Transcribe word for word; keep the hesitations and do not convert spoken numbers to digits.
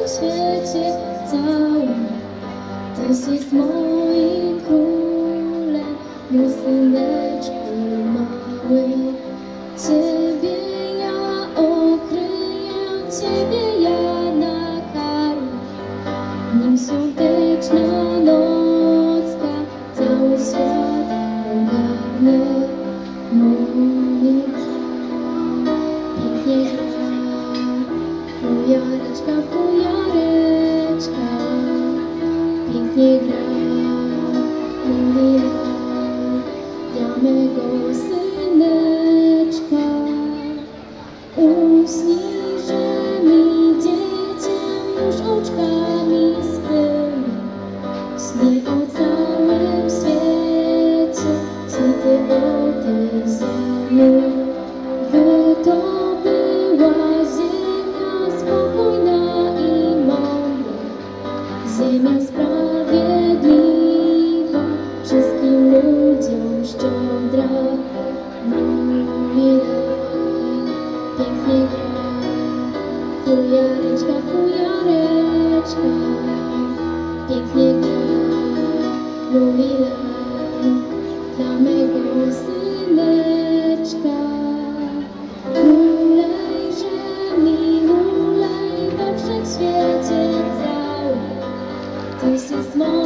świecie całym. Tyś jest moim królem, mój syneczku mały. Ciebie ja okryję, Ciebie ja nakarmię. Nim świąteczna nocka cały świat ogarnie. Mój pięknie gra fujareczka, fujareczka. Pięknie gra Lila dla mego syneczka. Uśnij, że mi dziecię już oczkami swymi. Śni o całym świecie, śni ty o tej ziemi. By to była ziemia spokojna i mądra, ziemia sprawiedliwa, wszystkim ludziom szczodra. Mój raj pięknie gra, fujareczka, fujareczka. Pięknie gra mój raj dla mego syneczka. Królejże mi, królej we wszechświecie całym. Tyś jest moim